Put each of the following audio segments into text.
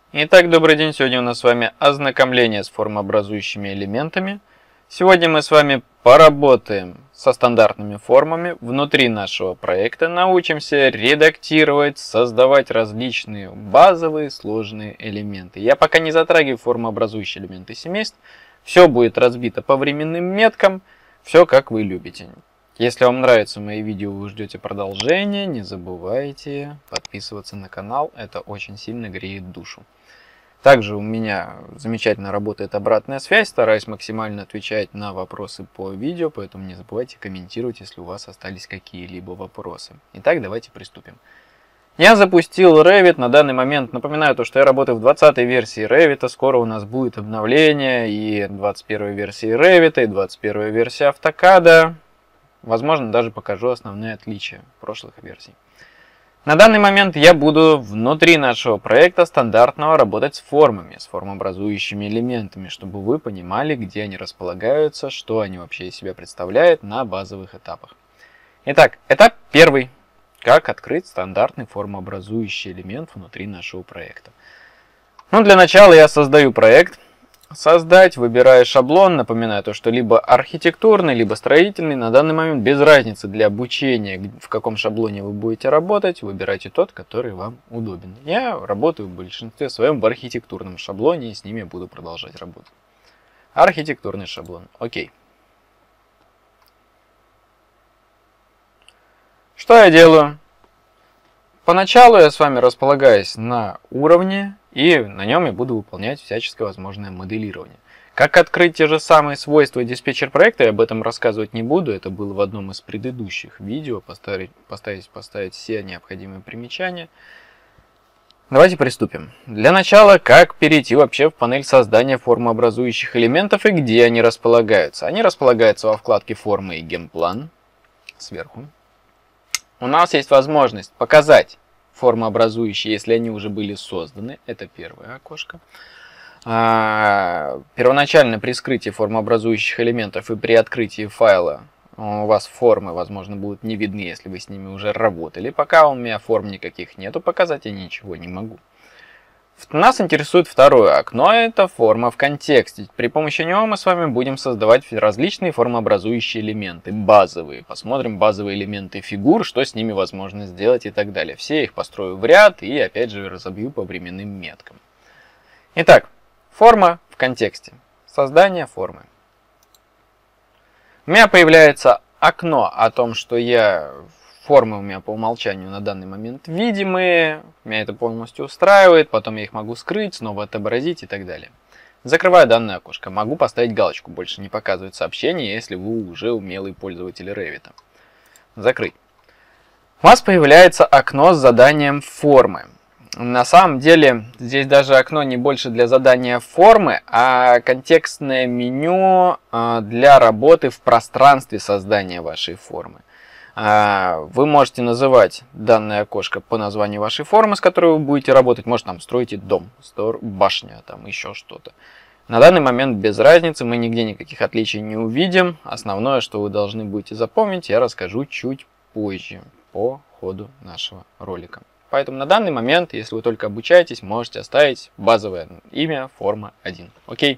Итак, добрый день. Сегодня у нас с вами ознакомление с формообразующими элементами. Сегодня мы с вами поработаем со стандартными формами внутри нашего проекта, научимся редактировать, создавать различные базовые сложные элементы. Я пока не затрагиваю формообразующие элементы семейств. Все будет разбито по временным меткам, все как вы любите. Если вам нравятся мои видео, вы ждете продолжения, не забывайте подписываться на канал, это очень сильно греет душу. Также у меня замечательно работает обратная связь, стараюсь максимально отвечать на вопросы по видео, поэтому не забывайте комментировать, если у вас остались какие-либо вопросы. Итак, давайте приступим. Я запустил Revit, на данный момент напоминаю, что я работаю в 20 версии Revit, скоро у нас будет обновление и 21 версии Revit, и 21 версия AutoCAD. Возможно, даже покажу основные отличия прошлых версий. На данный момент я буду внутри нашего проекта стандартного работать с формами, с формообразующими элементами, чтобы вы понимали, где они располагаются, что они вообще из себя представляют на базовых этапах. Итак, этап первый. Как открыть стандартный формообразующий элемент внутри нашего проекта. Для начала я создаю проект. Создать, выбираю шаблон, напоминаю что либо архитектурный, либо строительный, на данный момент без разницы для обучения, в каком шаблоне вы будете работать, выбирайте тот, который вам удобен. Я работаю в большинстве своем в архитектурном шаблоне и с ними буду продолжать работать. Архитектурный шаблон, окей. Что я делаю? Поначалу я с вами располагаюсь на уровне, и на нем я буду выполнять всяческое возможное моделирование. Как открыть те же самые свойства диспетчер проекта, я об этом рассказывать не буду, это было в одном из предыдущих видео, поставить все необходимые примечания. Давайте приступим. Для начала, как перейти вообще в панель создания формообразующих элементов и где они располагаются. Они располагаются во вкладке формы и геймплан, сверху. У нас есть возможность показать формообразующие, если они уже были созданы. Это первое окошко. Первоначально при скрытии формообразующих элементов и при открытии файла у вас формы, возможно, будут не видны, если вы с ними уже работали. Пока у меня форм никаких нету, показать я ничего не могу. Нас интересует второе окно, это форма в контексте. При помощи него мы с вами будем создавать различные формообразующие элементы, базовые. Посмотрим базовые элементы фигур, что с ними возможно сделать и так далее. Все их построю в ряд и опять же разобью по временным меткам. Итак, форма в контексте. Создание формы. У меня появляется окно о том, что формы у меня по умолчанию на данный момент видимые, меня это полностью устраивает, потом я их могу скрыть, снова отобразить и так далее. Закрываю данное окошко, могу поставить галочку, больше не показывать сообщения, если вы уже умелый пользователь Revit. Закрыть. У вас появляется окно с заданием формы. На самом деле, здесь даже окно не больше для задания формы, а контекстное меню для работы в пространстве создания вашей формы. Вы можете называть данное окошко по названию вашей формы, с которой вы будете работать. Может, там строите дом, башня, там еще что-то. На данный момент без разницы, мы нигде никаких отличий не увидим. Основное, что вы должны будете запомнить, я расскажу чуть позже по ходу нашего ролика. Поэтому на данный момент, если вы только обучаетесь, можете оставить базовое имя форма 1. Окей.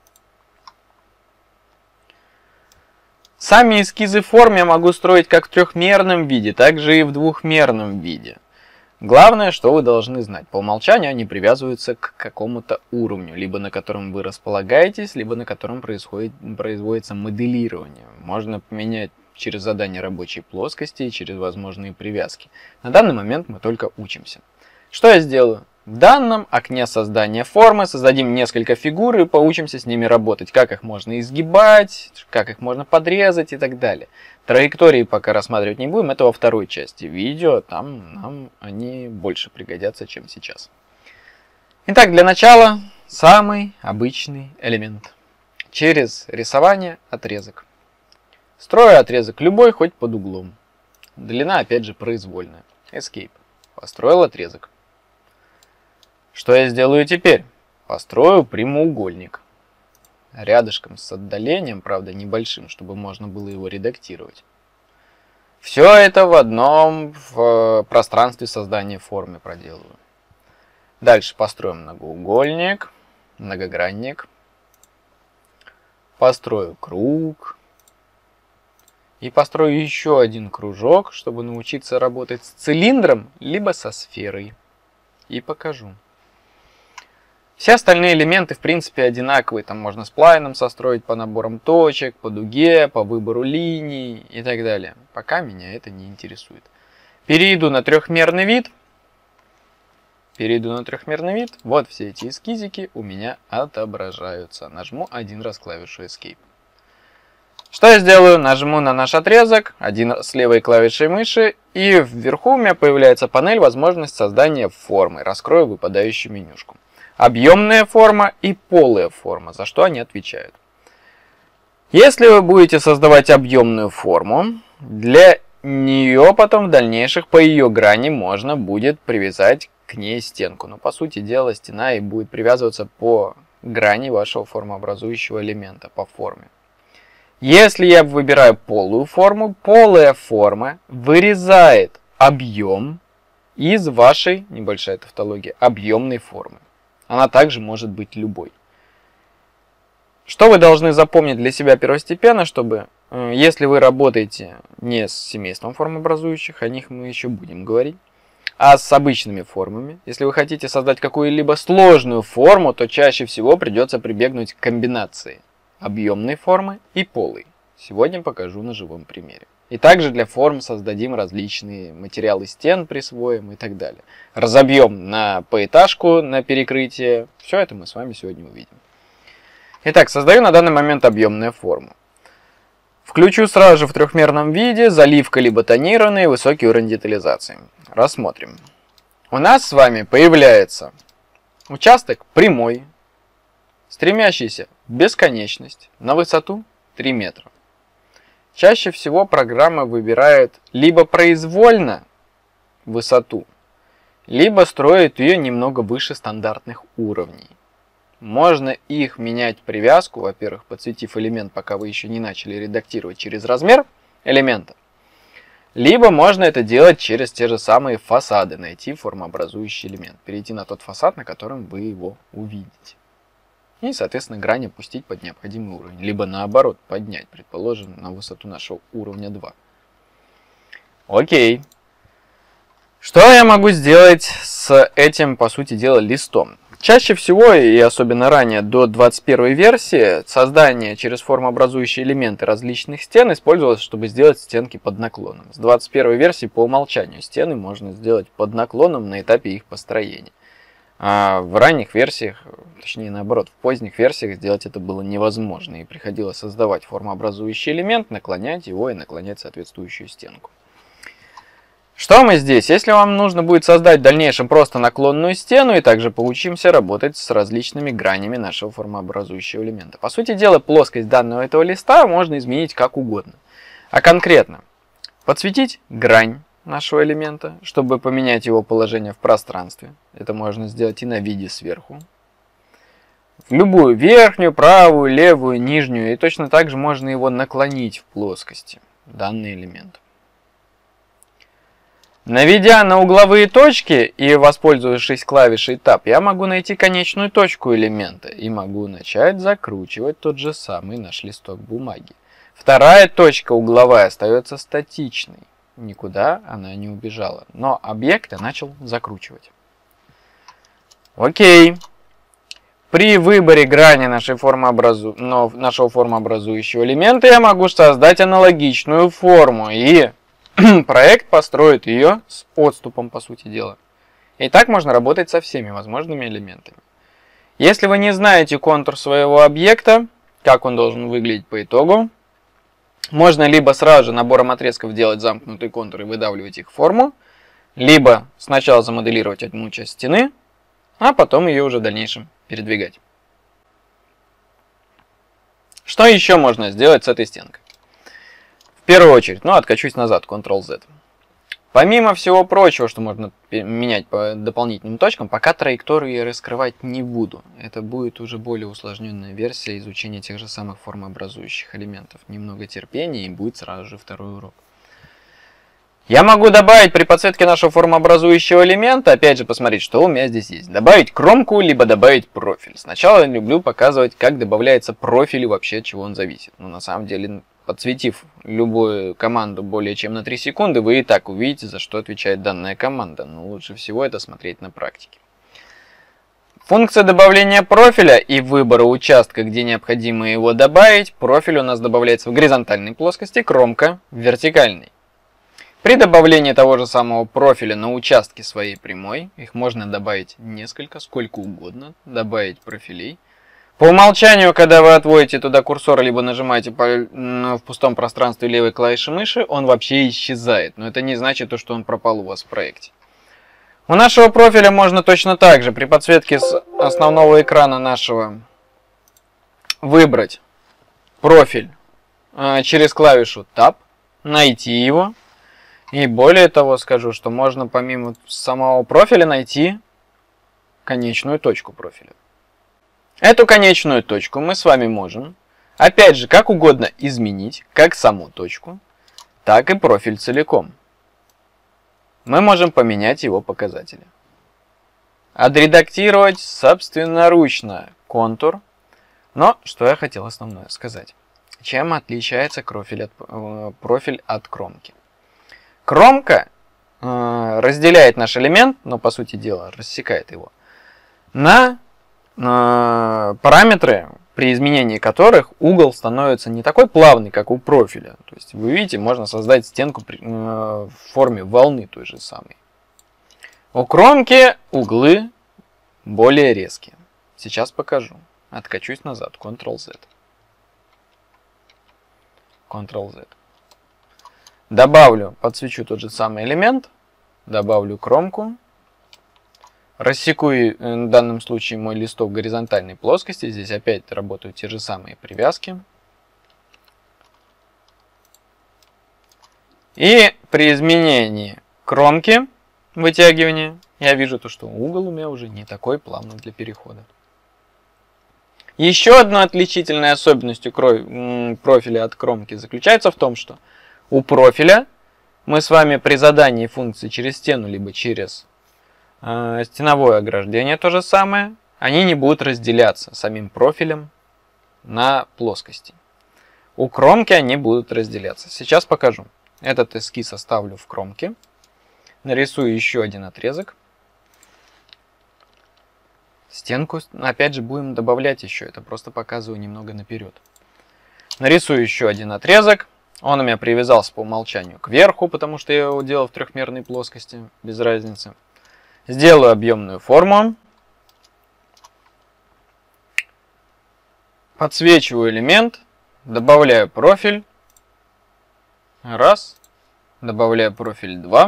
Сами эскизы форм я могу строить как в трехмерном виде, так же и в двухмерном виде. Главное, что вы должны знать. По умолчанию они привязываются к какому-то уровню, либо на котором вы располагаетесь, либо на котором производится моделирование. Можно поменять через задание рабочей плоскости и через возможные привязки. На данный момент мы только учимся. Что я сделаю? В данном окне создания формы создадим несколько фигур и поучимся с ними работать. Как их можно изгибать, как их можно подрезать и так далее. Траектории пока рассматривать не будем, это во второй части видео. Там нам они больше пригодятся, чем сейчас. Итак, для начала самый обычный элемент. Через рисование отрезок. Строю отрезок любой, хоть под углом. Длина опять же произвольная. Escape. Построил отрезок. Что я сделаю теперь? Построю прямоугольник. Рядышком с отдалением, правда небольшим, чтобы можно было его редактировать. Все это в одном пространстве создания формы проделываю. Дальше построим многоугольник, многогранник. Построю круг. И построю еще один кружок, чтобы научиться работать с цилиндром, либо со сферой. И покажу. Все остальные элементы, в принципе, одинаковые. Там можно сплайном состроить по наборам точек, по дуге, по выбору линий и так далее. Пока меня это не интересует. Перейду на трехмерный вид. Вот все эти эскизики у меня отображаются. Нажму один раз клавишу Escape. Что я сделаю? Нажму на наш отрезок, один раз с левой клавишей мыши, и вверху у меня появляется панель «Возможность создания формы». Раскрою выпадающую менюшку. Объемная форма и полая форма, за что они отвечают. Если вы будете создавать объемную форму, для нее потом в дальнейших по ее грани можно будет привязать к ней стенку. Но по сути дела стена и будет привязываться по грани вашего формообразующего элемента, по форме. Если я выбираю полую форму, полая форма вырезает объем из вашей, небольшая тавтология, объемной формы. Она также может быть любой. Что вы должны запомнить для себя первостепенно, чтобы, если вы работаете не с семейством формообразующих, о них мы еще будем говорить, а с обычными формами, если вы хотите создать какую-либо сложную форму, то чаще всего придется прибегнуть к комбинации объемной формы и полой. Сегодня покажу на живом примере. И также для форм создадим различные материалы стен, присвоим и так далее. Разобьем на поэтажку, на перекрытие. Все это мы с вами сегодня увидим. Итак, создаю на данный момент объемную форму. Включу сразу же в трехмерном виде, заливка либо тонированный, высокий уровень детализации. Рассмотрим. У нас с вами появляется участок прямой, стремящийся в бесконечность на высоту 3 метра. Чаще всего программа выбирает либо произвольно высоту, либо строит ее немного выше стандартных уровней. Можно их менять привязку, во-первых, подсветив элемент, пока вы еще не начали редактировать, через размер элемента. Либо можно это делать через те же самые фасады, найти формообразующий элемент, перейти на тот фасад, на котором вы его увидите. И, соответственно, грань опустить под необходимый уровень. Либо наоборот, поднять, предположим, на высоту нашего уровня 2. Окей. Что я могу сделать с этим, по сути дела, листом? Чаще всего, и особенно ранее, до 21 версии, создание через формообразующие элементы различных стен использовалось, чтобы сделать стенки под наклоном. С 21 версии по умолчанию стены можно сделать под наклоном на этапе их построения. А в ранних версиях, точнее наоборот, в поздних версиях сделать это было невозможно. И приходилось создавать формообразующий элемент, наклонять его и наклонять соответствующую стенку. Что мы здесь? Если вам нужно будет создать в дальнейшем просто наклонную стену, и также поучимся работать с различными гранями нашего формообразующего элемента. По сути дела, плоскость данного этого листа можно изменить как угодно. А конкретно, подсветить грань нашего элемента, чтобы поменять его положение в пространстве. Это можно сделать и на виде сверху. В любую верхнюю, правую, левую, нижнюю. И точно так же можно его наклонить в плоскости, данный элемент. Наведя на угловые точки и воспользовавшись клавишей Tab, я могу найти конечную точку элемента и могу начать закручивать тот же самый наш листок бумаги. Вторая точка угловая остается статичной. Никуда она не убежала, но объект я начал закручивать. Окей. При выборе грани нашего формообразующего элемента я могу создать аналогичную форму, и проект построит ее с отступом, по сути дела. И так можно работать со всеми возможными элементами. Если вы не знаете контур своего объекта, как он должен выглядеть по итогу, можно либо сразу же набором отрезков делать замкнутый контур и выдавливать их в форму, либо сначала замоделировать одну часть стены, а потом ее уже в дальнейшем передвигать. Что еще можно сделать с этой стенкой? В первую очередь, откачусь назад, Ctrl-Z. Помимо всего прочего, что можно менять по дополнительным точкам, пока траекторию я раскрывать не буду. Это будет уже более усложненная версия изучения тех же самых формообразующих элементов. Немного терпения, и будет сразу же второй урок. Я могу добавить при подсветке нашего формообразующего элемента, опять же, посмотреть, что у меня здесь есть. Добавить кромку, либо добавить профиль. Сначала я люблю показывать, как добавляется профиль и вообще от чего он зависит. Но на самом деле, подсветив любую команду более чем на 3 секунды, вы и так увидите, за что отвечает данная команда. Но лучше всего это смотреть на практике. Функция добавления профиля и выбора участка, где необходимо его добавить. Профиль у нас добавляется в горизонтальной плоскости, кромка в вертикальной. При добавлении того же самого профиля на участке своей прямой, их можно добавить несколько, сколько угодно, добавить профилей. По умолчанию, когда вы отводите туда курсор, либо нажимаете в пустом пространстве левой клавиши мыши, он вообще исчезает. Но это не значит, что он пропал у вас в проекте. У нашего профиля можно точно так же при подсветке с основного экрана нашего выбрать профиль через клавишу Tab, найти его. И более того скажу, что можно помимо самого профиля найти конечную точку профиля. Эту конечную точку мы с вами можем, опять же, как угодно изменить, как саму точку, так и профиль целиком. Мы можем поменять его показатели. Отредактировать собственноручно контур. Но что я хотел основное сказать. Чем отличается профиль от кромки? Кромка разделяет наш элемент, но по сути дела рассекает его, на параметры, при изменении которых угол становится не такой плавный, как у профиля. То есть вы видите, можно создать стенку в форме волны той же самой. У кромки углы более резкие. Сейчас покажу. Откачусь назад. Ctrl-Z. Ctrl-Z. Добавлю, подсвечу тот же самый элемент, добавлю кромку, рассеку в данном случае мой листок в горизонтальной плоскости, здесь опять работают те же самые привязки. И при изменении кромки, вытягивания, я вижу то, что угол у меня уже не такой плавный для перехода. Еще одной отличительной особенностью профиля от кромки заключается в том, что у профиля мы с вами при задании функции через стену, либо через стеновое ограждение то же самое, они не будут разделяться самим профилем на плоскости. У кромки они будут разделяться. Сейчас покажу. Этот эскиз оставлю в кромке. Нарисую еще один отрезок. Стенку, опять же, будем добавлять еще. Это просто показываю немного наперед. Нарисую еще один отрезок. Он у меня привязался по умолчанию кверху, потому что я его делал в трехмерной плоскости, без разницы. Сделаю объемную форму. Подсвечиваю элемент. Добавляю профиль. Раз. Добавляю профиль 2.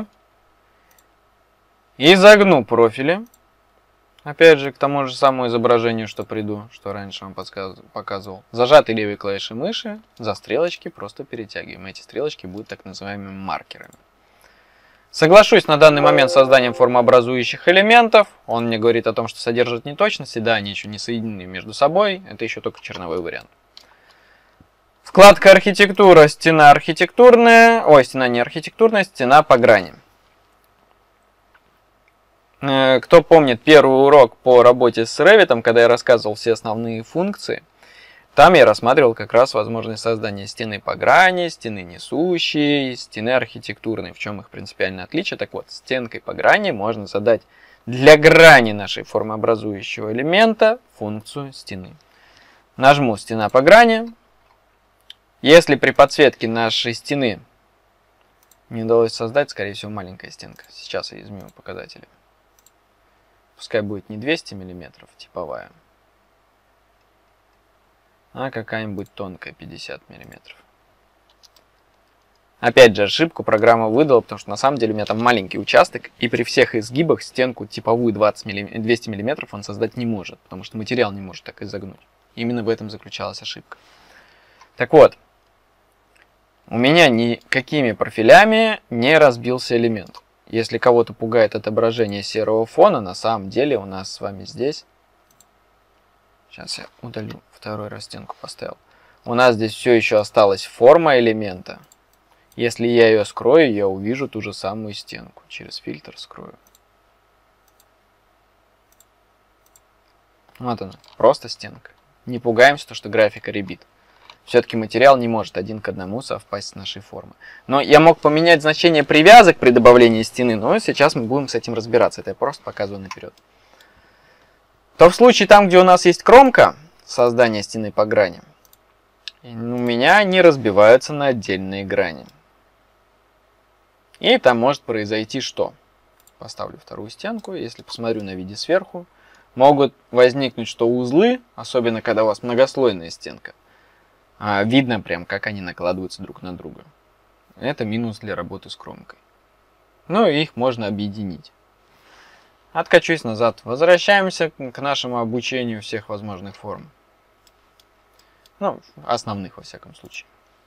И загну профили. Опять же, к тому же самому изображению, что приду, что раньше вам показывал. Зажатой левой клавишей мыши за стрелочки просто перетягиваем. Эти стрелочки будут так называемыми маркерами. Соглашусь на данный момент с созданием формообразующих элементов. Он мне говорит о том, что содержит неточности. Да, они еще не соединены между собой. Это еще только черновой вариант. Вкладка архитектура, стена архитектурная. Ой, стена не архитектурная, стена по грани. Кто помнит первый урок по работе с Revit, когда я рассказывал все основные функции, там я рассматривал как раз возможность создания стены по грани, стены несущей, стены архитектурной. В чем их принципиальное отличие? Так вот, стенкой по грани можно задать для грани нашей формообразующего элемента функцию стены. Нажму «Стена по грани». Если при подсветке нашей стены не удалось создать, скорее всего, маленькая стенка. Сейчас я изменю показатели. Пускай будет не 200 мм типовая, а какая-нибудь тонкая 50 мм. Опять же, ошибку программа выдала, потому что на самом деле у меня там маленький участок, и при всех изгибах стенку типовую 200 мм он создать не может, потому что материал не может так изогнуть. Именно в этом заключалась ошибка. Так вот, у меня никакими профилями не разбился элемент. Если кого-то пугает отображение серого фона, на самом деле у нас с вами здесь... Сейчас я удалю, второй раз стенку поставил. У нас здесь все еще осталась форма элемента. Если я ее скрою, я увижу ту же самую стенку. Через фильтр скрою. Вот она, просто стенка. Не пугаемся, что графика ребит. Все-таки материал не может один к одному совпасть с нашей формой. Но я мог поменять значение привязок при добавлении стены, но сейчас мы будем с этим разбираться. Это я просто показываю наперед. То в случае там, где у нас есть кромка, создания стены по грани, у меня они разбиваются на отдельные грани. И там может произойти что? Поставлю вторую стенку, если посмотрю на виде сверху, могут возникнуть что узлы, особенно когда у вас многослойная стенка. Видно прям, как они накладываются друг на друга. Это минус для работы с кромкой. Ну и их можно объединить. Откачусь назад. Возвращаемся к нашему обучению всех возможных форм. Ну, основных во всяком случае.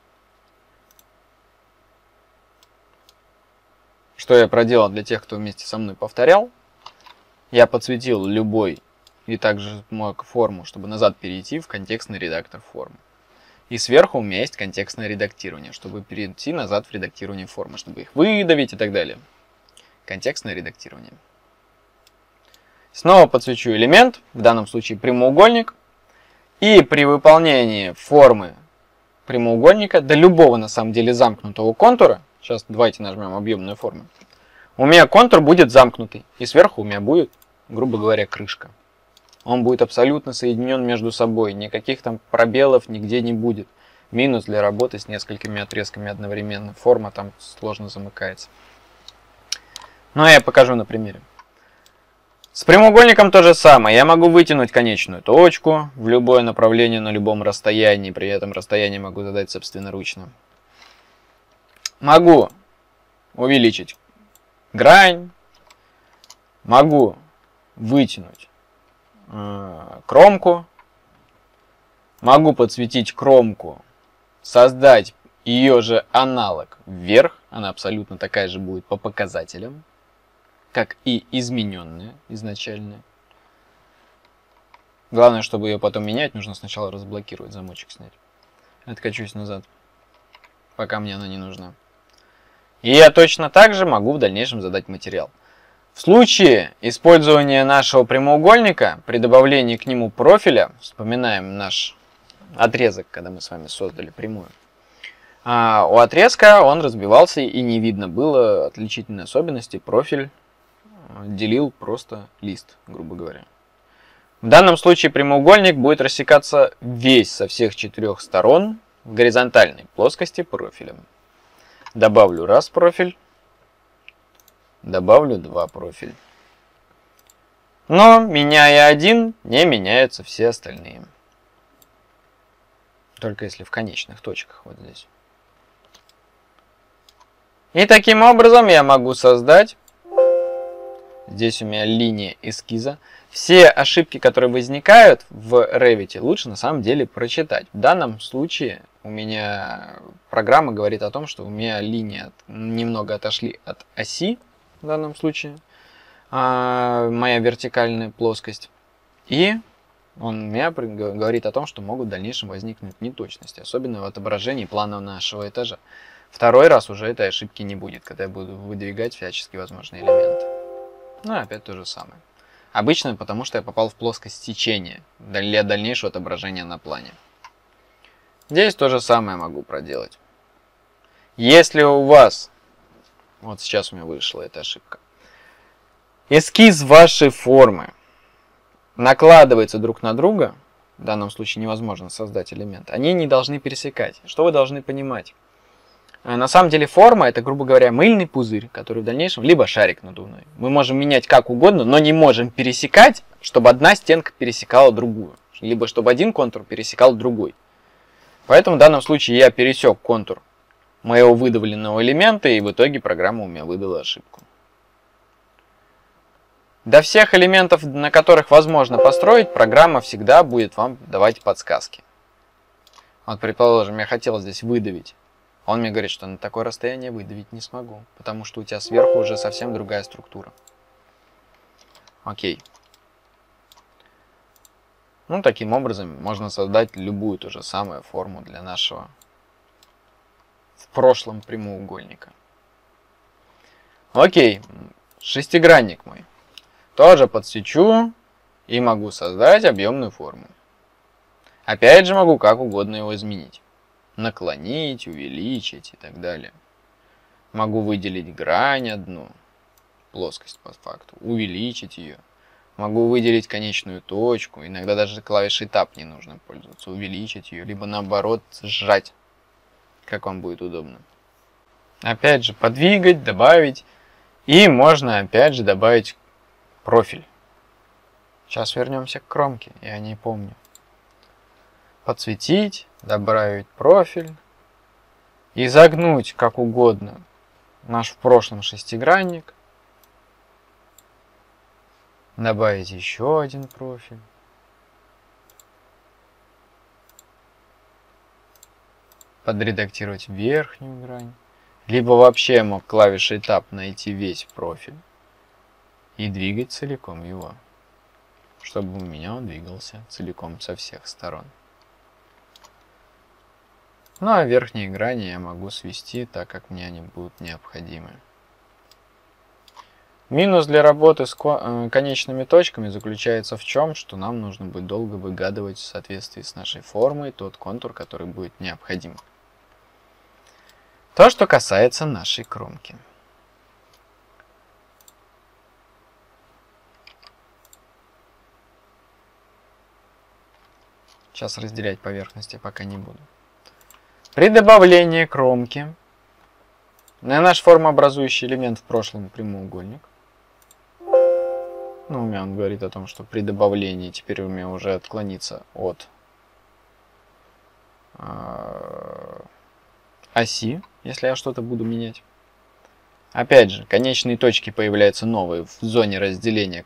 Что я проделал для тех, кто вместе со мной повторял. Я подсветил любой и также мог форму, чтобы назад перейти в контекстный редактор формы. И сверху у меня есть контекстное редактирование, чтобы перейти назад в редактирование формы, чтобы их выдавить и так далее. Контекстное редактирование. Снова подсвечу элемент, в данном случае прямоугольник. И при выполнении формы прямоугольника, до любого на самом деле замкнутого контура, сейчас давайте нажмем объемную форму, у меня контур будет замкнутый. И сверху у меня будет, грубо говоря, крышка. Он будет абсолютно соединен между собой. Никаких там пробелов нигде не будет. Минус для работы с несколькими отрезками одновременно. Форма там сложно замыкается. Ну, я покажу на примере. С прямоугольником то же самое. Я могу вытянуть конечную точку в любое направление на любом расстоянии. При этом расстояние могу задать собственноручно. Могу увеличить грань. Могу вытянуть кромку. Могу подсветить кромку, создать ее же аналог вверх. Она абсолютно такая же будет по показателям, как и измененная изначальная. Главное, чтобы ее потом менять, нужно сначала разблокировать, замочек снять. Откачусь назад, пока мне она не нужна. И я точно так же могу в дальнейшем задать материал. В случае использования нашего прямоугольника, при добавлении к нему профиля, вспоминаем наш отрезок, когда мы с вами создали прямую, у отрезка он разбивался и не видно было отличительной особенности, профиль делил просто лист, грубо говоря. В данном случае прямоугольник будет рассекаться весь со всех 4 сторон в горизонтальной плоскости профилем. Добавлю раз профиль. Добавлю 2 профиль. Но, меняя один, не меняются все остальные. Только если в конечных точках, вот здесь. И таким образом я могу создать, здесь у меня линия эскиза, все ошибки, которые возникают в Revit, лучше на самом деле прочитать. В данном случае у меня программа говорит о том, что у меня линии немного отошли от оси, в данном случае, моя вертикальная плоскость. И он мне говорит о том, что могут в дальнейшем возникнуть неточности, особенно в отображении плана нашего этажа. Второй раз уже этой ошибки не будет, когда я буду выдвигать всячески возможные элементы. Ну и опять то же самое. Обычно потому, что я попал в плоскость сечения для дальнейшего отображения на плане. Здесь то же самое могу проделать. Если у вас, вот сейчас у меня вышла эта ошибка, эскиз вашей формы накладывается друг на друга, в данном случае невозможно создать элемент, они не должны пересекать. Что вы должны понимать? На самом деле форма это, грубо говоря, мыльный пузырь, который в дальнейшем, либо шарик надувной. Мы можем менять как угодно, но не можем пересекать, чтобы одна стенка пересекала другую. Либо чтобы один контур пересекал другой. Поэтому в данном случае я пересек контур моего выдавленного элемента, и в итоге программа у меня выдала ошибку. До всех элементов, на которых возможно построить, программа всегда будет вам давать подсказки. Вот, предположим, я хотел здесь выдавить. Он мне говорит, что на такое расстояние выдавить не смогу, потому что у тебя сверху уже совсем другая структура. Окей. Ну, таким образом можно создать любую ту же самую форму для нашего прошлом прямоугольника. Окей, шестигранник мой. Тоже подсвечу и могу создать объемную форму. Опять же могу как угодно его изменить. Наклонить, увеличить и так далее. Могу выделить грань одну, плоскость по факту, увеличить ее. Могу выделить конечную точку, иногда даже клавишей Tab не нужно пользоваться, увеличить ее, либо наоборот сжать, как вам будет удобно. Опять же подвигать, добавить, и можно опять же добавить профиль. Сейчас вернемся к кромке, я не помню. Подсветить, добавить профиль, изогнуть как угодно наш в прошлом шестигранник. Добавить еще один профиль. Подредактировать верхнюю грань. Либо вообще мог клавишей Tab найти весь профиль и двигать целиком его, чтобы у меня он двигался целиком со всех сторон. Ну а верхние грани я могу свести так, как мне они будут необходимы. Минус для работы с конечными точками заключается в чем, что нам нужно будет долго выгадывать в соответствии с нашей формой тот контур, который будет необходим. То, что касается нашей кромки. Сейчас разделять поверхности пока не буду. При добавлении кромки на наш формообразующий элемент в прошлом прямоугольник. Ну, у меня он говорит о том, что при добавлении теперь у меня уже отклонится от оси, если я что-то буду менять. Опять же, конечные точки появляются новые в зоне разделения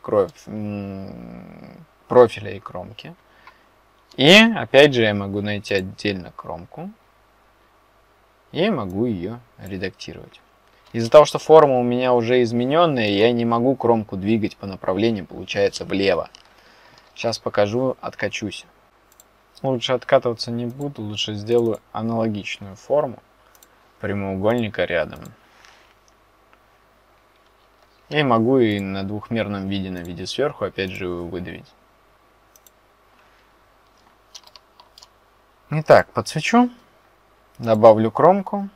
профиля и кромки. И опять же я могу найти отдельно кромку и могу ее редактировать. Из-за того, что форма у меня уже измененная, я не могу кромку двигать по направлению, получается, влево. Сейчас покажу, откачусь. Лучше откатываться не буду, лучше сделаю аналогичную форму прямоугольника рядом. И могу и на двухмерном виде, на виде сверху, опять же, его выдавить. Итак, подсвечу, добавлю кромку.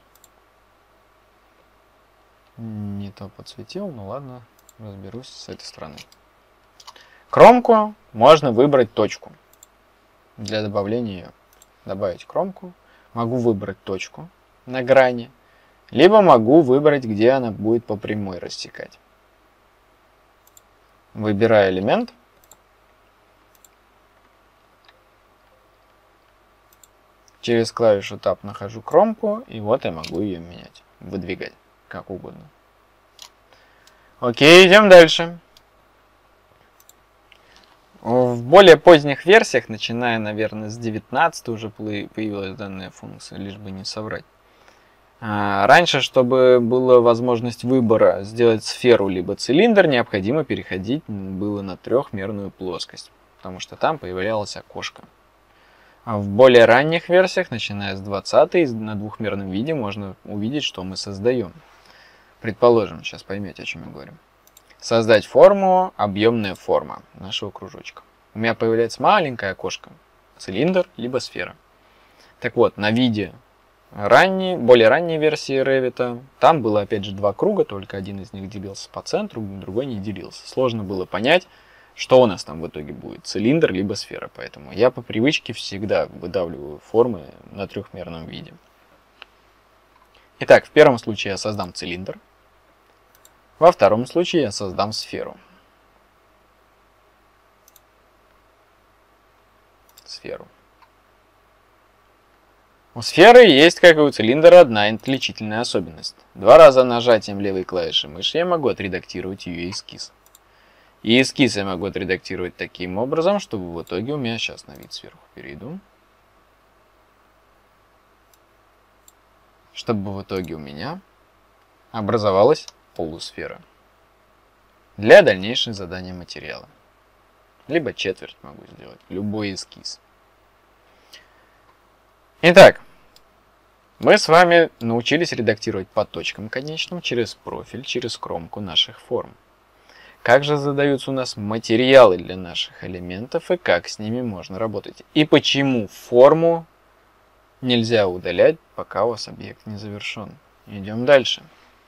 Не то подсветил, ну ладно, разберусь с этой стороны. Кромку можно выбрать точку. Для добавления ее. Добавить кромку. Могу выбрать точку на грани. Либо могу выбрать, где она будет по прямой рассекать. Выбираю элемент. Через клавишу Tab нахожу кромку. И вот я могу ее менять. Выдвигать. Как угодно. Окей, идем дальше. В более поздних версиях, начиная, наверное, с 19 уже появилась данная функция, лишь бы не соврать. Раньше, чтобы была возможность выбора сделать сферу либо цилиндр, необходимо переходить было на трехмерную плоскость, потому что там появлялось окошко. А в более ранних версиях, начиная с 20 на двухмерном виде, можно увидеть, что мы создаем. Предположим, сейчас поймете, о чем я говорю. Создать форму, объемная форма нашего кружочка. У меня появляется маленькое окошко. Цилиндр, либо сфера. Так вот, на виде более ранней версии Revit, там было опять же два круга, только один из них делился по центру, другой не делился. Сложно было понять, что у нас там в итоге будет. Цилиндр, либо сфера. Поэтому я по привычке всегда выдавливаю формы на трехмерном виде. Итак, в первом случае я создам цилиндр. Во втором случае я создам сферу. У сферы есть, как и у цилиндра, одна отличительная особенность. Два раза нажатием левой клавиши мыши я могу отредактировать ее эскиз. И эскиз я могу отредактировать таким образом, чтобы в итоге у меня, сейчас на вид сверху перейду, чтобы в итоге у меня образовалась полусфера для дальнейшего задания материала. Либо четверть могу сделать, любой эскиз. Итак, Мы с вами научились редактировать по точкам конечным через профиль, через кромку наших форм. Как же задаются у нас материалы для наших элементов и как с ними можно работать? И почему форму нельзя удалять, пока у вас объект не завершен? Идем дальше.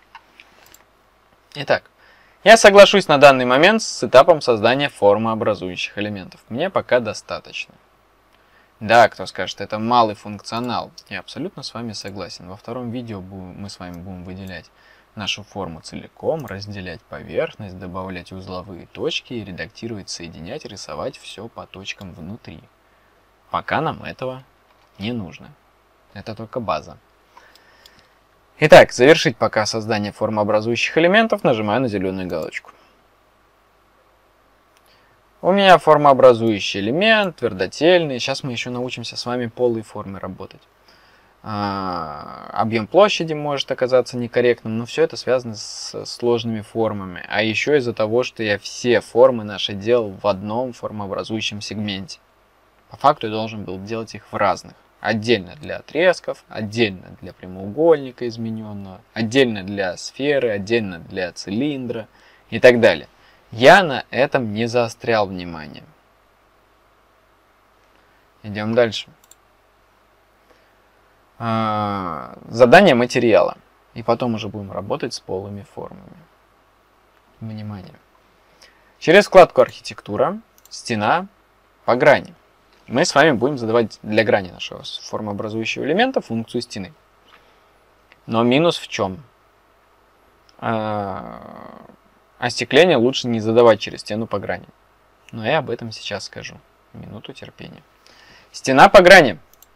Итак, я соглашусь на данный момент с этапом создания формообразующих элементов. Мне пока достаточно. Да, кто скажет, это малый функционал. Я абсолютно с вами согласен. Во втором видео мы с вами будем выделять нашу форму целиком, разделять поверхность, добавлять узловые точки и редактировать, соединять, рисовать все по точкам внутри. Пока нам этого не нужно. Это только база. Итак, завершить пока создание формообразующих элементов, нажимаю на зеленую галочку. У меня формообразующий элемент, твердотельный. Сейчас мы еще научимся с вами полой формы работать. Объем площади может оказаться некорректным, но все это связано с сложными формами. А еще из-за того, что я все формы наши делал в одном формообразующем сегменте. По факту я должен был делать их в разных. Отдельно для отрезков, отдельно для прямоугольника измененного, отдельно для сферы, отдельно для цилиндра и так далее. Я на этом не заострял внимание. Идем дальше. Задание материала. И потом уже будем работать с полыми формами. Внимание. Через вкладку «Архитектура», «Стена», «По грани». Мы с вами будем задавать для грани нашего формообразующего элемента функцию стены. Но минус в чем? Остекление лучше не задавать через стену по грани. Но я об этом сейчас скажу. Минуту терпения. Стена по грани.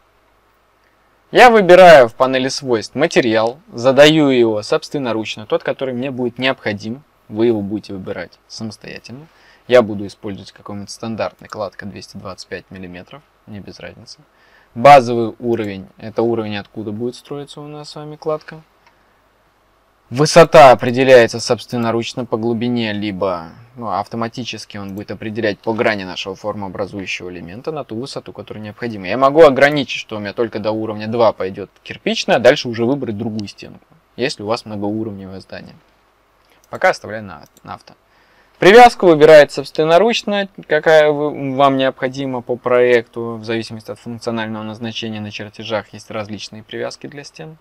Я выбираю в панели свойств материал, задаю его собственноручно, тот, который мне будет необходим. Вы его будете выбирать самостоятельно. Я буду использовать какой-нибудь стандартный кладка 225 мм, мне без разницы. Базовый уровень, это уровень, откуда будет строиться у нас с вами кладка. Высота определяется собственноручно по глубине, либо автоматически он будет определять по грани нашего формообразующего элемента на ту высоту, которая необходима. Я могу ограничить, что у меня только до уровня 2 пойдет кирпичная, а дальше уже выбрать другую стенку, если у вас многоуровневое здание. Пока оставляю на авто. Привязку выбирает собственноручно, какая вам необходима по проекту, в зависимости от функционального назначения на чертежах есть различные привязки для стен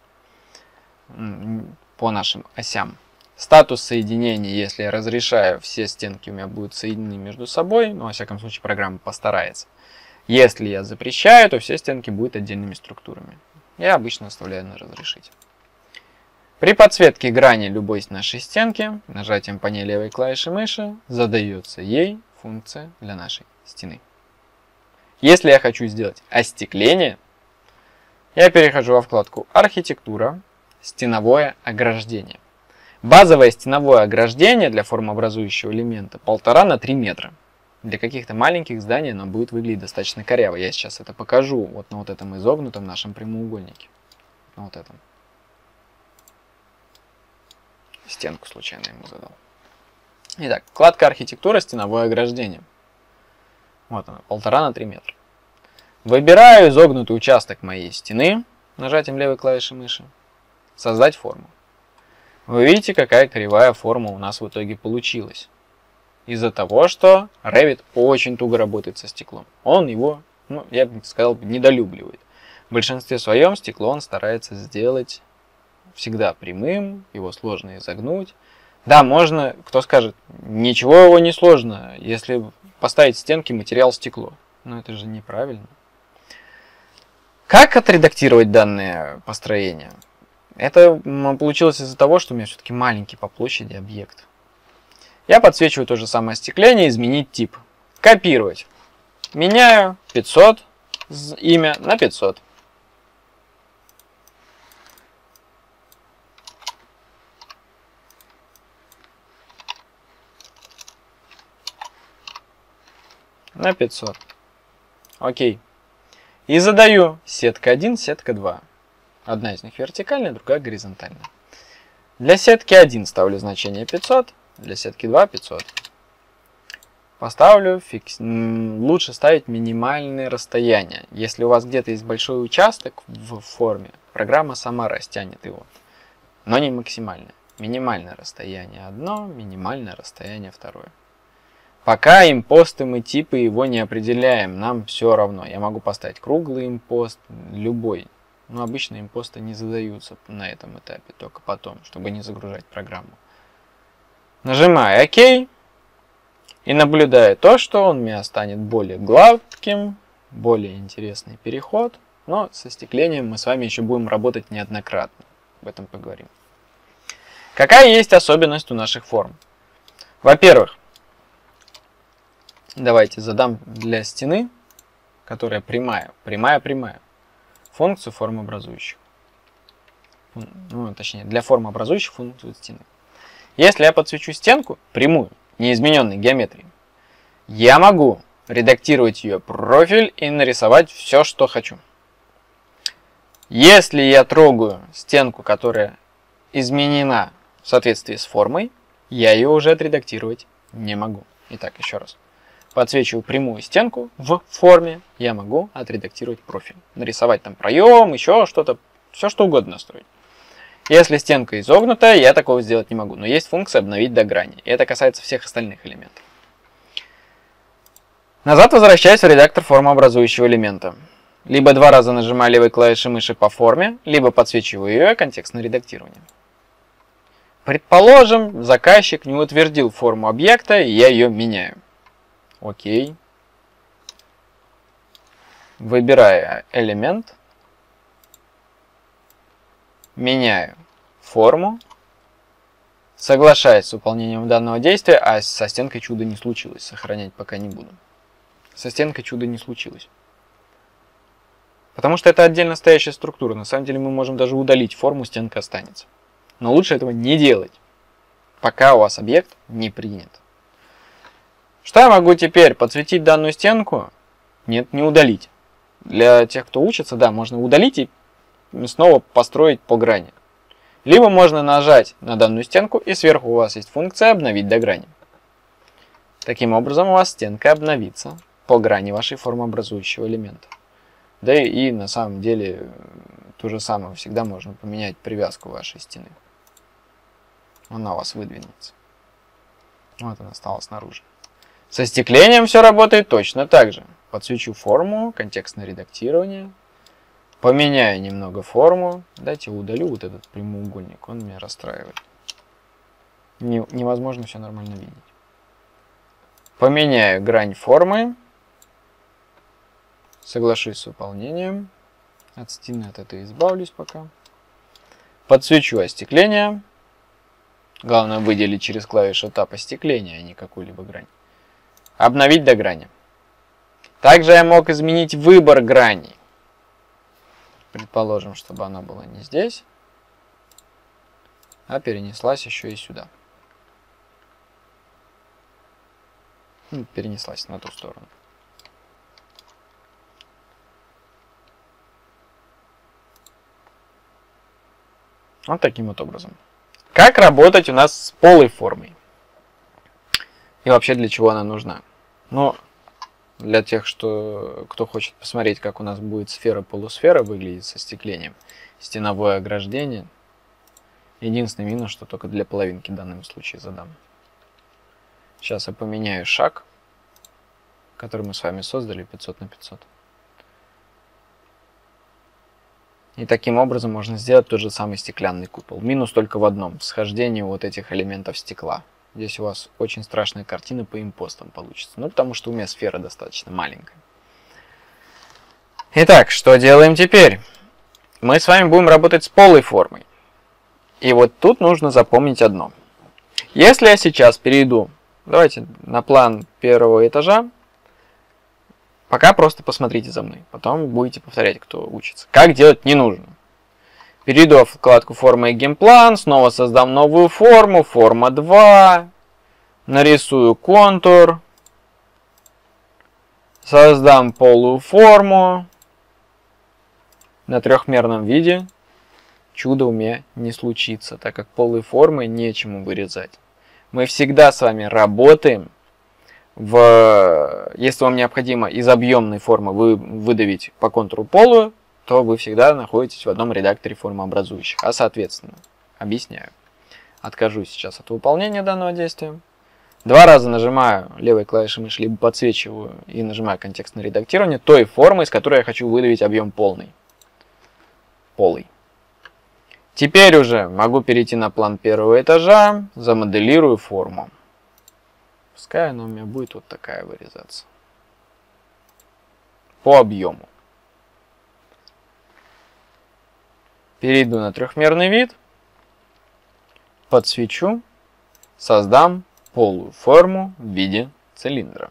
по нашим осям. Статус соединения, если я разрешаю, все стенки у меня будут соединены между собой, но во всяком случае программа постарается. Если я запрещаю, то все стенки будут отдельными структурами. Я обычно оставляю на разрешить. При подсветке грани любой нашей стенки, нажатием по ней левой клавиши мыши, задается ей функция для нашей стены. Если я хочу сделать остекление, я перехожу во вкладку «Архитектура», «Стеновое ограждение». Базовое стеновое ограждение для формообразующего элемента 1,5 на 3 метра. Для каких-то маленьких зданий оно будет выглядеть достаточно коряво. Я сейчас это покажу вот на вот этом изогнутом нашем прямоугольнике. На вот этом. Стенку случайно ему задал. Итак, вкладка «Архитектура», «Стеновое ограждение». Вот она, 1,5 на 3 метра. Выбираю изогнутый участок моей стены, нажатием левой клавиши мыши. Создать форму. Вы видите, какая кривая форма у нас в итоге получилась. Из-за того, что Revit очень туго работает со стеклом. Он его, я бы сказал, недолюбливает. В большинстве своем стекло он старается сделать всегда прямым, его сложно изогнуть. Да, можно, кто скажет, ничего его не сложно, если поставить стенки материал стекло. Но это же неправильно. Как отредактировать данное построение? Это получилось из-за того, что у меня все-таки маленький по площади объект. Я подсвечиваю то же самое остекление, изменить тип. Копировать. Меняю 500, имя на 500. На 500. Окей. И задаю сетка 1, сетка 2. Одна из них вертикальная, другая горизонтальная. Для сетки 1 ставлю значение 500, для сетки 2 500. Поставлю, лучше ставить минимальные расстояния. Если у вас где-то есть большой участок в форме, программа сама растянет его. Но не максимальное. Минимальное расстояние одно, минимальное расстояние второе. Пока импосты мы типы его не определяем, нам все равно. Я могу поставить круглый импост, любой. Но обычно импосты не задаются на этом этапе, только потом, чтобы не загружать программу. Нажимаю ОК и наблюдаю то, что он меня станет более гладким, более интересный переход. Но со остеклением мы с вами еще будем работать неоднократно. Об этом поговорим. Какая есть особенность у наших форм? Во-первых, давайте задам для стены, которая прямая, функцию формообразующих. Ну, точнее, для формообразующих функцию стены. Если я подсвечу стенку прямую, неизмененной геометрией, я могу редактировать ее профиль и нарисовать все, что хочу. Если я трогаю стенку, которая изменена в соответствии с формой, я ее уже отредактировать не могу. Итак, еще раз. Подсвечиваю прямую стенку в форме, я могу отредактировать профиль. Нарисовать там проем, еще что-то, все что угодно настроить. Если стенка изогнутая, я такого сделать не могу. Но есть функция обновить до грани. И это касается всех остальных элементов. Назад возвращаюсь в редактор формообразующего элемента. Либо два раза нажимаю левой клавишей мыши по форме, либо подсвечиваю ее контекстное редактирование. Предположим, заказчик не утвердил форму объекта, и я ее меняю. Окей. Выбираю элемент. Меняю форму. Соглашаюсь с выполнением данного действия, а со стенкой чуда не случилось. Сохранять пока не буду. Со стенкой чуда не случилось. Потому что это отдельно стоящая структура. На самом деле мы можем даже удалить форму, стенка останется. Но лучше этого не делать, пока у вас объект не принят. Что я могу теперь? Подсветить данную стенку? Нет, не удалить. Для тех, кто учится, да, можно удалить и снова построить по грани. Либо можно нажать на данную стенку, и сверху у вас есть функция «Обновить до грани». Таким образом, у вас стенка обновится по грани вашей формообразующего элемента. Да и на самом деле то же самое всегда можно поменять привязку вашей стены. Она у вас выдвинется. Вот она стала снаружи. Со остеклением все работает точно так же. Подсвечу форму, контекстное редактирование. Поменяю немного форму. Дайте удалю вот этот прямоугольник, он меня расстраивает. Невозможно все нормально видеть. Поменяю грань формы. Соглашусь с выполнением. От стены от этой избавлюсь пока. Подсвечу остекление. Главное выделить через клавишу Tab остекление, а не какую-либо грань. Обновить до грани. Также я мог изменить выбор граней. Предположим, чтобы она была не здесь, а перенеслась еще и сюда. Перенеслась на ту сторону. Вот таким вот образом. Как работать у нас с полой формой? И вообще для чего она нужна? Ну, для тех, кто хочет посмотреть, как у нас будет сфера-полусфера выглядеть со остеклением, стеновое ограждение. Единственный минус, что только для половинки в данном случае задам. Сейчас я поменяю шаг, который мы с вами создали, 500 на 500. И таким образом можно сделать тот же самый стеклянный купол. Минус только в одном, в схождении вот этих элементов стекла. Здесь у вас очень страшная картина по импостам получится. Ну, потому что у меня сфера достаточно маленькая. Итак, что делаем теперь? Мы с вами будем работать с полой формой. И вот тут нужно запомнить одно. Если я сейчас перейду, давайте на план первого этажа, пока просто посмотрите за мной. Потом будете повторять, кто учится. Как делать не нужно. Перейду в вкладку «Форма и геймплан», снова создам новую форму, форма 2, нарисую контур, создам полую форму на трехмерном виде. Чудо у меня не случится, так как полые формы нечему вырезать. Мы всегда с вами работаем, если вам необходимо из объемной формы выдавить по контуру полую, то вы всегда находитесь в одном редакторе формообразующих. А соответственно, объясняю. Откажусь сейчас от выполнения данного действия. 2 раза нажимаю левой клавишей мыши, либо подсвечиваю и нажимаю контекстное редактирование той формы, из которой я хочу выдавить объем полный. Теперь уже могу перейти на план первого этажа, замоделирую форму. Пускай она у меня будет вот такая вырезаться. По объему. Перейду на трехмерный вид, подсвечу, создам полую форму в виде цилиндра.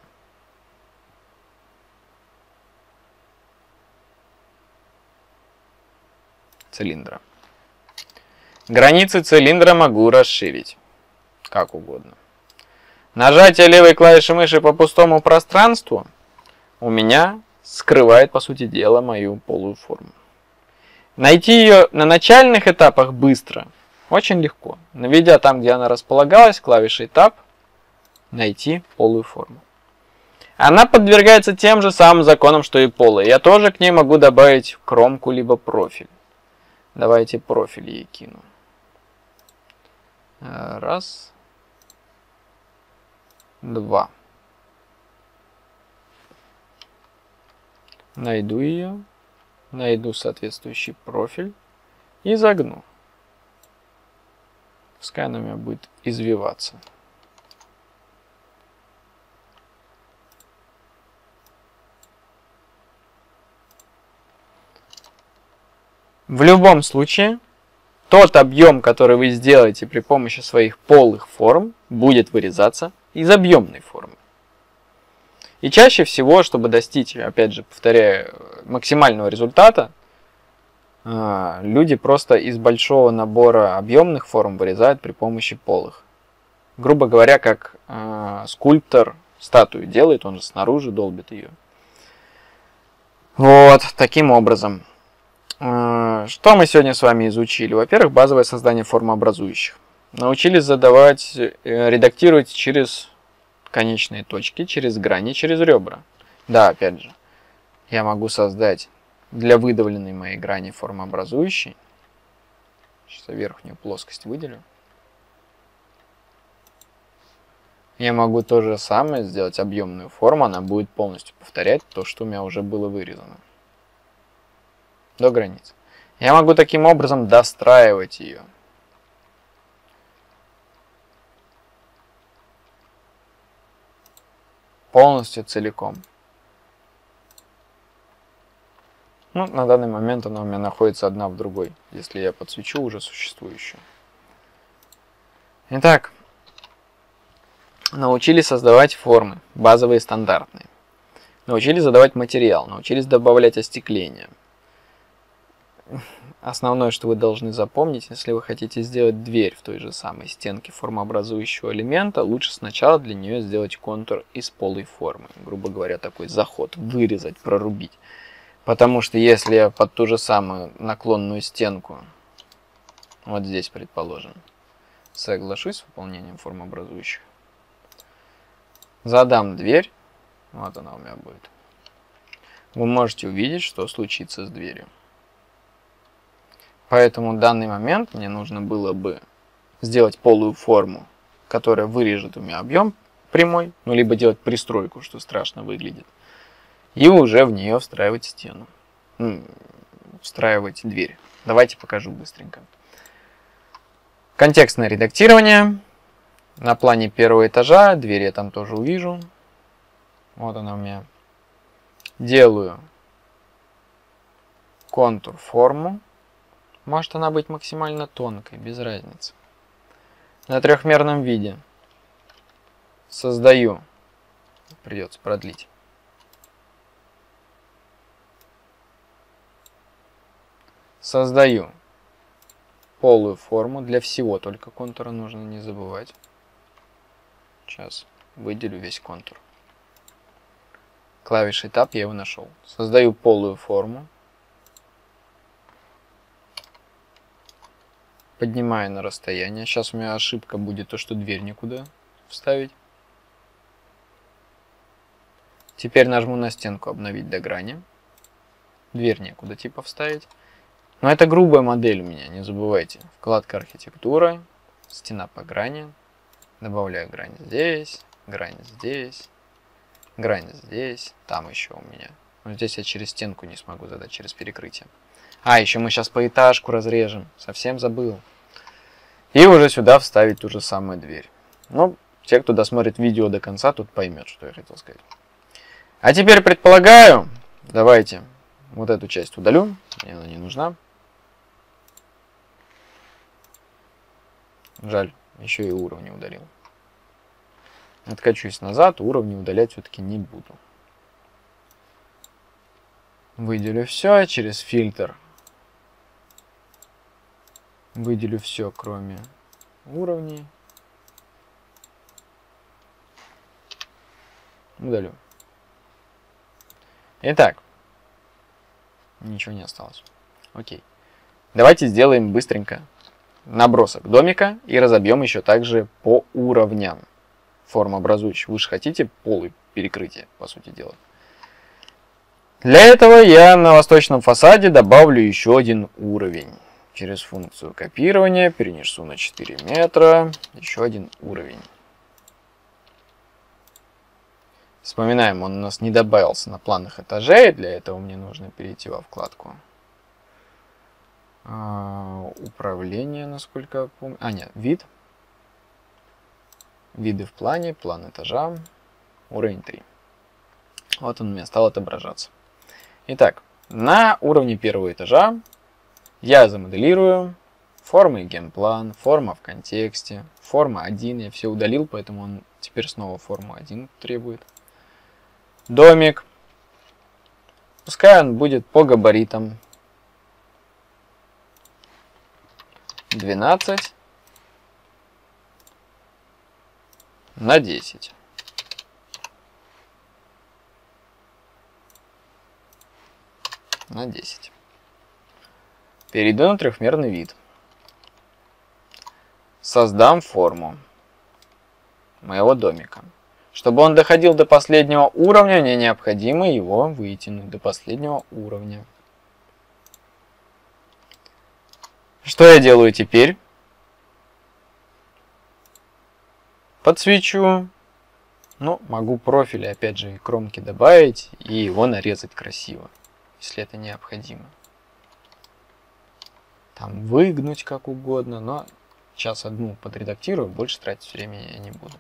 Границы цилиндра могу расширить как угодно. Нажатие левой клавиши мыши по пустому пространству у меня скрывает, по сути дела, мою полую форму. Найти ее на начальных этапах быстро, очень легко. Наведя там, где она располагалась, клавишей Tab, найти полую форму. Она подвергается тем же самым законам, что и полая. Я тоже к ней могу добавить кромку либо профиль. Давайте профиль ей кину. Раз. 2. Найду ее. Найду соответствующий профиль и загну. Пускай она у меня будет извиваться. В любом случае, тот объем, который вы сделаете при помощи своих полых форм, будет вырезаться из объемной формы. И чаще всего, чтобы достичь, опять же, повторяю, максимального результата, люди просто из большого набора объемных форм вырезают при помощи полых. Грубо говоря, как скульптор статую делает, он же снаружи долбит ее. Вот, таким образом. Что мы сегодня с вами изучили? Во-первых, базовое создание формообразующих. Научились задавать, редактировать через конечные точки, через грани, через ребра. Да, опять же, я могу создать для выдавленной моей грани формообразующей. Сейчас я верхнюю плоскость выделю. Я могу то же самое сделать объемную форму, она будет полностью повторять то, что у меня уже было вырезано. До границы. Я могу таким образом достраивать ее. Полностью, целиком. Ну, на данный момент она у меня находится одна в другой, если я подсвечу уже существующую. Итак, научились создавать формы, базовые, стандартные. Научились задавать материал, научились добавлять остекление. Основное, что вы должны запомнить, если вы хотите сделать дверь в той же самой стенке формообразующего элемента, лучше сначала для нее сделать контур из полой формы. Грубо говоря, такой заход, вырезать, прорубить. Потому что если я под ту же самую наклонную стенку, вот здесь, предположим, соглашусь с выполнением формообразующих, задам дверь, вот она у меня будет, вы можете увидеть, что случится с дверью. Поэтому в данный момент мне нужно было бы сделать полую форму, которая вырежет у меня объем прямой, ну либо делать пристройку, что страшно выглядит, и уже в нее встраивать стену, встраивать дверь. Давайте покажу быстренько. Контекстное редактирование. На плане первого этажа, дверь я там тоже увижу. Вот она у меня. Делаю контур форму. Может она быть максимально тонкой, без разницы. На трехмерном виде создаю, придется продлить, создаю полую форму, для всего только контура нужно не забывать. Сейчас выделю весь контур. Клавишей Tab я его нашел. Создаю полую форму. Поднимаю на расстояние. Сейчас у меня ошибка будет то, что дверь некуда вставить. Теперь нажму на стенку «Обновить до грани». Дверь некуда типа вставить. Но это грубая модель у меня, не забывайте. Вкладка архитектура, стена по грани. Добавляю грань здесь, грань здесь, грань здесь. Там еще у меня. Но здесь я через стенку не смогу задать, через перекрытие. А, еще мы сейчас поэтажку разрежем. Совсем забыл. И уже сюда вставить ту же самую дверь. Ну, те, кто досмотрит видео до конца, тут поймет, что я хотел сказать. А теперь предполагаю, давайте вот эту часть удалю. Мне она не нужна. Жаль, еще и уровни удалил. Откачусь назад, уровни удалять все-таки не буду. Выделю все через фильтр. Выделю все, кроме уровней. Удалю. Итак. Ничего не осталось. Окей. Давайте сделаем быстренько набросок домика и разобьем еще также по уровням формообразующих. Вы же хотите пол и перекрытие, по сути дела. Для этого я на восточном фасаде добавлю еще один уровень. Через функцию копирования перенесу на 4 метра еще один уровень. Вспоминаем, он у нас не добавился на планах этажей. Для этого мне нужно перейти во вкладку управление, насколько я помню. А, нет, вид. Виды в плане, план этажа, уровень 3. Вот он у меня стал отображаться. Итак, на уровне первого этажа я замоделирую форма и геймплан, форма в контексте, форма 1. Я все удалил, поэтому он теперь снова форму 1 требует. Домик. Пускай он будет по габаритам. 12 на 10. На 10. Перейду на трехмерный вид. Создам форму моего домика. Чтобы он доходил до последнего уровня, мне необходимо его вытянуть до последнего уровня. Что я делаю теперь? Подсвечу. Ну, могу профили, опять же, и кромки добавить, и его нарезать красиво, если это необходимо. Там выгнуть как угодно, но сейчас одну подредактирую, больше тратить времени я не буду.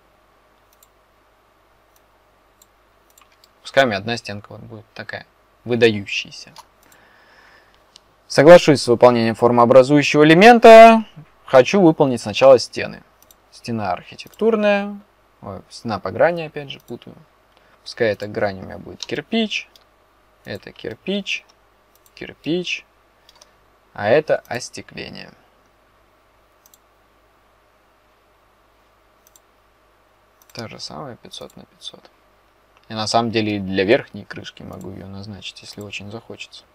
Пускай у меня одна стенка вот будет такая, выдающаяся. Соглашусь с выполнением формообразующего элемента. Хочу выполнить сначала стены. Стена архитектурная. Ой, стена по грани, опять же, путаю. Пускай эта грань у меня будет кирпич. Это кирпич. Кирпич. А это остекление. То же самое 500 на 500. И на самом деле для верхней крышки могу ее назначить, если очень захочется.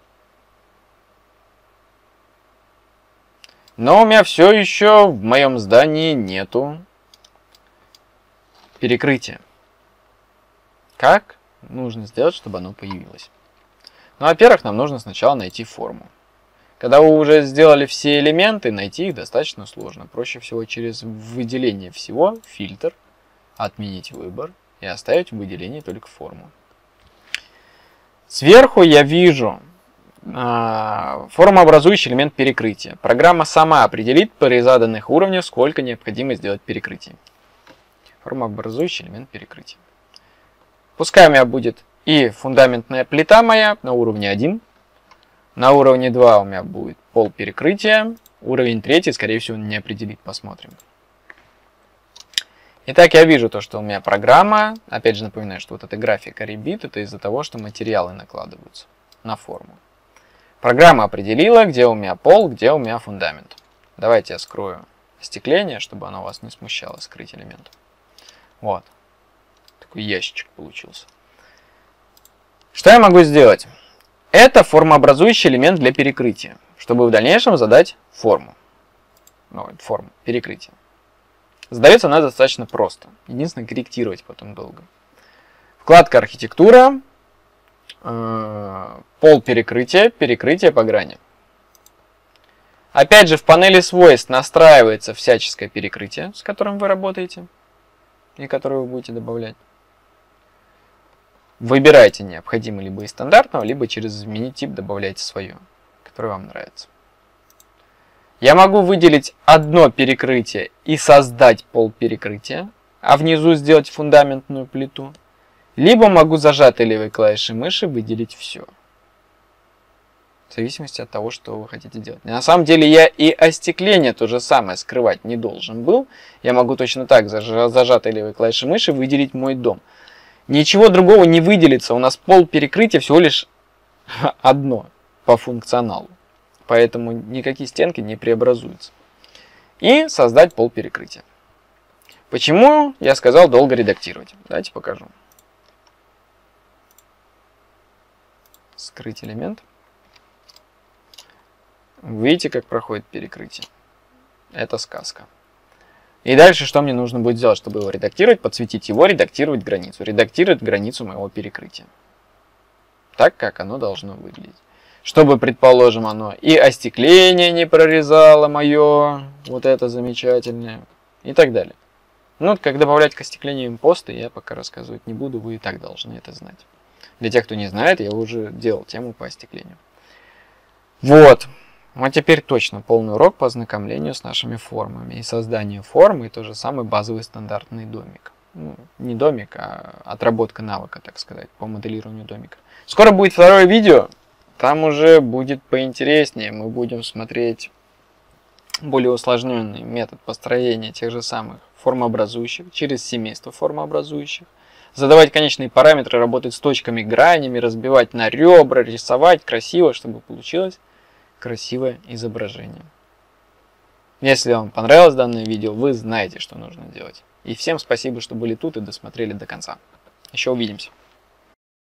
Но у меня все еще в моем здании нету перекрытия. Как нужно сделать, чтобы оно появилось? Ну, во-первых, нам нужно сначала найти форму. Когда вы уже сделали все элементы, найти их достаточно сложно. Проще всего через выделение всего, фильтр, отменить выбор и оставить в выделении только форму. Сверху я вижу формообразующий элемент перекрытия. Программа сама определит при заданных уровнях, сколько необходимо сделать перекрытий. Формообразующий элемент перекрытия. Пускай у меня будет и фундаментная плита моя на уровне 1. На уровне 2 у меня будет пол перекрытия. Уровень 3, скорее всего, не определит. Посмотрим. Итак, я вижу то, что у меня программа. Опять же напоминаю, что вот эта графика ребит. Это из-за того, что материалы накладываются на форму. Программа определила, где у меня пол, где у меня фундамент. Давайте я скрою остекление, чтобы оно вас не смущало, скрыть элемент. Вот. Такой ящичек получился. Что я могу сделать? Это формообразующий элемент для перекрытия, чтобы в дальнейшем задать форму. Форму перекрытия. Задается она достаточно просто. Единственное, корректировать потом долго. Вкладка архитектура. пол перекрытия, перекрытие по грани. Опять же, в панели свойств настраивается всяческое перекрытие, с которым вы работаете и которое вы будете добавлять. Выбирайте необходимый либо из стандартного, либо через изменить тип добавляйте свое, которое вам нравится. Я могу выделить одно перекрытие и создать пол перекрытия, а внизу сделать фундаментную плиту. Либо могу зажатой левой клавишей мыши выделить все. В зависимости от того, что вы хотите делать. На самом деле я и остекление то же самое скрывать не должен был. Я могу точно так зажатой левой клавишей мыши выделить мой дом. Ничего другого не выделится. У нас пол перекрытия всего лишь одно по функционалу. Поэтому никакие стенки не преобразуются. И создать пол перекрытия. Почему я сказал долго редактировать? Давайте покажу. Скрыть элемент. Видите, как проходит перекрытие. Это сказка. И дальше что мне нужно будет сделать, чтобы его редактировать? Подсветить его, редактировать границу. Редактировать границу моего перекрытия. Так, как оно должно выглядеть. Чтобы, предположим, оно и остекление не прорезало мое, вот это замечательное, и так далее. Ну, как добавлять к остеклению импосты, я пока рассказывать не буду, вы и так должны это знать. Для тех, кто не знает, я уже делал тему по остеклению. Вот. А теперь точно полный урок по ознакомлению с нашими формами. И созданию формы, и тот же самый базовый стандартный домик. Ну, не домик, а отработка навыка, так сказать, по моделированию домика. Скоро будет второе видео. Там уже будет поинтереснее. Мы будем смотреть более усложненный метод построения тех же самых формообразующих через семейство формообразующих. Задавать конечные параметры, работать с точками, гранями, разбивать на ребра, рисовать красиво, чтобы получилось красивое изображение. Если вам понравилось данное видео, вы знаете, что нужно делать. И всем спасибо, что были тут и досмотрели до конца. Еще увидимся.